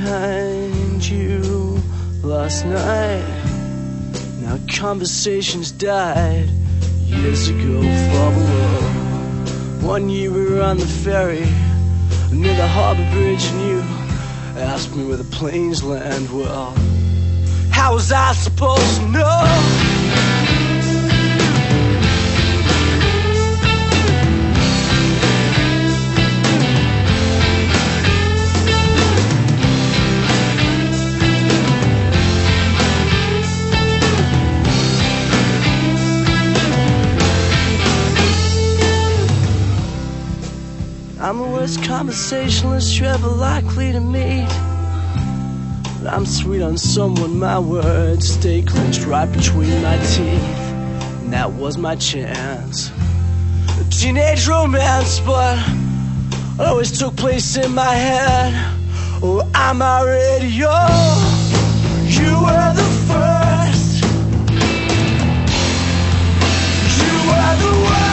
behind you last night. Now conversations died years ago, far below. One year we were on the ferry near the harbor bridge, and you asked me where the planes land. Well, how was I supposed to know? I'm the worst conversationalist you're ever likely to meet. But I'm sweet on someone, my words stay clenched right between my teeth. And that was my chance. A teenage romance, but it always took place in my head. Oh, I'm already yours. You were the first. You were the worst.